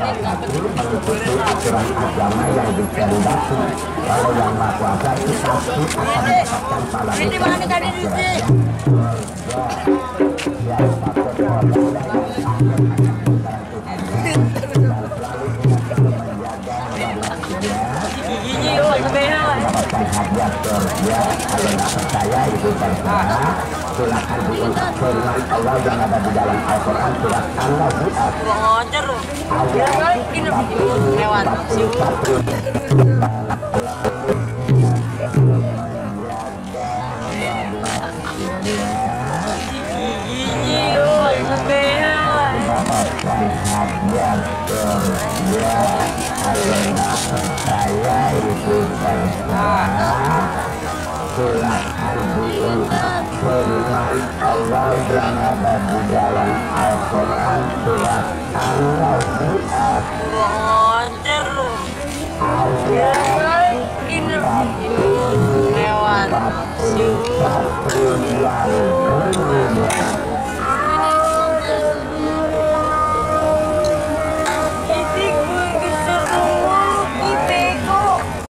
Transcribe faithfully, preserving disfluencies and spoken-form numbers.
salah satu mengikuti aturan agama yang dikehendaki oleh Yang Maha Kuasa, kita pasti akan mendapatkan pahala mendapatkan hadiah surga. Kalau nggak percaya itu terserah, silakan diungkap firman Allah yang ada di dalam Al-Quran surat An-Nazi'at ayat empat puluh satu. Hadiah surga kalau nggak percaya itu terserah, silakan diungkap firman Allah yang ada di dalam Al-Quran surat An-Nazi'at